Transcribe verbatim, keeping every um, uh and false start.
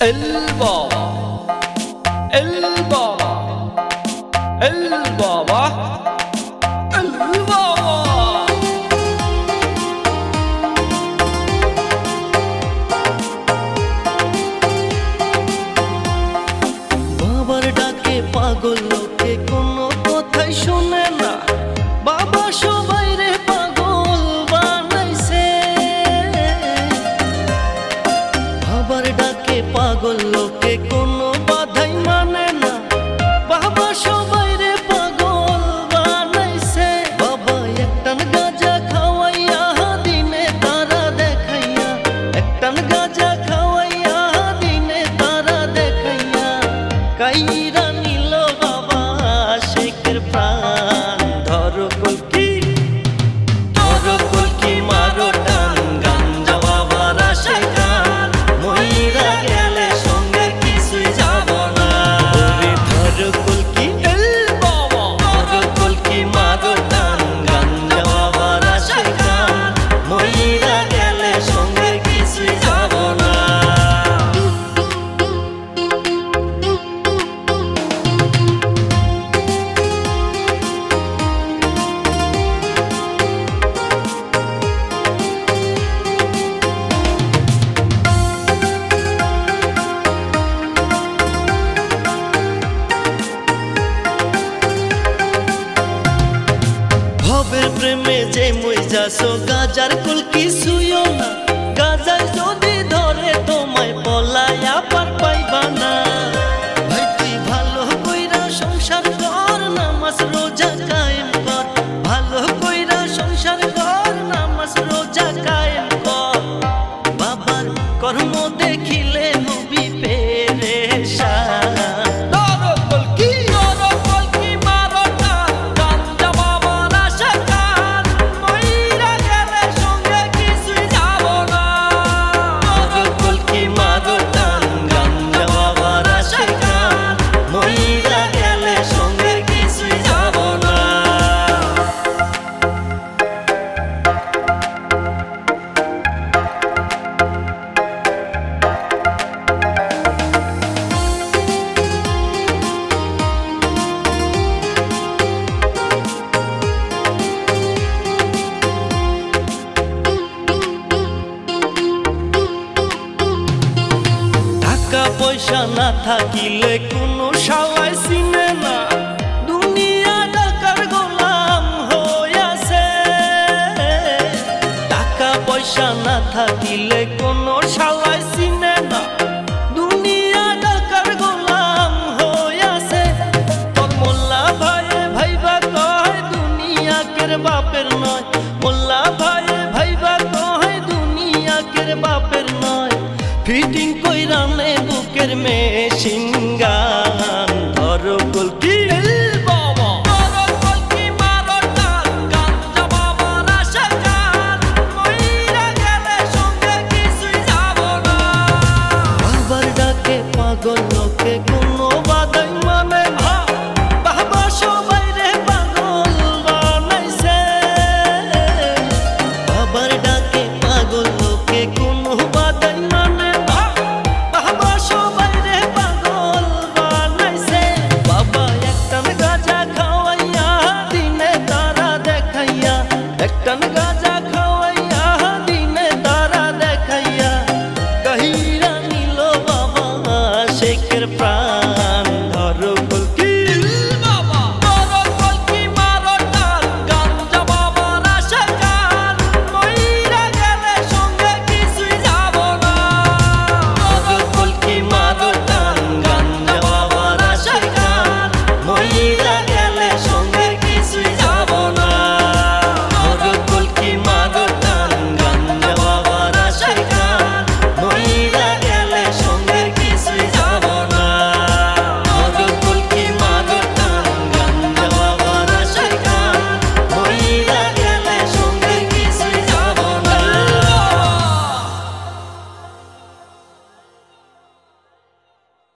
البابا البابا البابا البابا বাবার ডাকে পাগল লোকে কোনো কথাই শুনে না। বাবা সবাই রে পাগল বানাইছে। বাবার ডাকে পাগল লোকে কোনো বাধাই মানে না। বাবা সবাই রে পাগল বানাইছে। বাবা একটান গাঁজা খাওয়াইয়া দিনে তারা দেখাইয়া, একটান গাঁজা খাওয়াইয়া দিনে তারা দেখাইয়া কাইরা নিল বাবা শেখের প্রাণ। ধরো কলকি ধরো কলকি মারো টান, গাঞ্জা বাবার আশায় গান, মইরা গেলে সঙ্গে কিছুই যাব না। ধরো কলকি ধরো কলকি মারো টান, গাঞ্জা বাবার আশায় গান, মইরা গেলে সঙ্গে কিছুই যাব না। ভবের প্রেমে যে মই যাসো গাজার কুল কিছুইও না। গাজায় যদি ধরে তোমায় পলায়া পার পাইবা না। ভাই তুই ভালো কইরা সংসার কর, নামাজ রোজা কায়েম কর। ভালো কইরা সংসার কর, নামাজ রোজা কায়েম কর। বাবার কর্ম দেখিলে হবি পেরেশান। টাকা পয়সা না থাকিলে কোনো শালাই চিনে না। দুনিয়া টাকার গোলাম হইয়াছে। টাকা পয়সা না থাকিলে কোনো শালাই চিনে না। দুনিয়া টাকার গোলাম হইয়াছে। তোর মোল্লা ভাইয়ে ভাইবা কয় দুনিয়া কের বাপের নয়। মোল্লা ভাইয়ে ভাইবা কয় দুনিয়া কের বাপের নয়। ফিটিং কইরা নে বুকের মেশিন